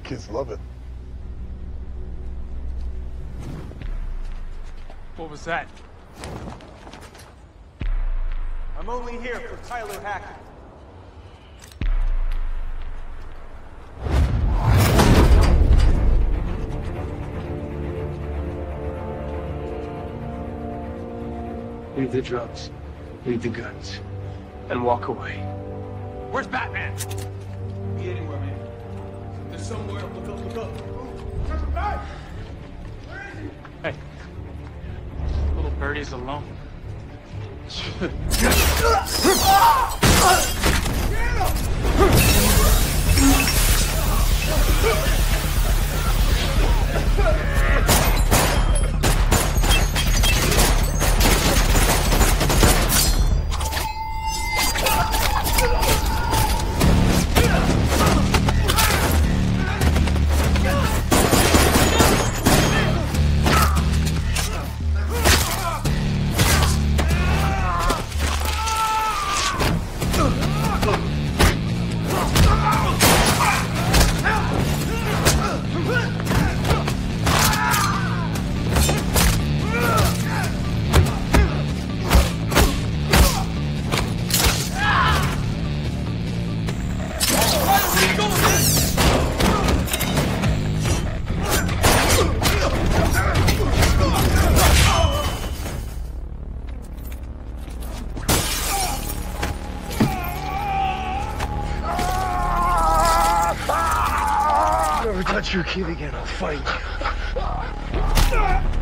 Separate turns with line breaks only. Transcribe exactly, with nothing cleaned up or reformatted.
Kids love it.
What was that?
I'm only here for Tyler Hackett.
Leave the drugs, leave the guns, and walk away.
Where's Batman?
Be anywhere, man. There's somewhere. Look up, look up.
Hey. Little birdie's alone.
Touch your kid again, I'll fight you.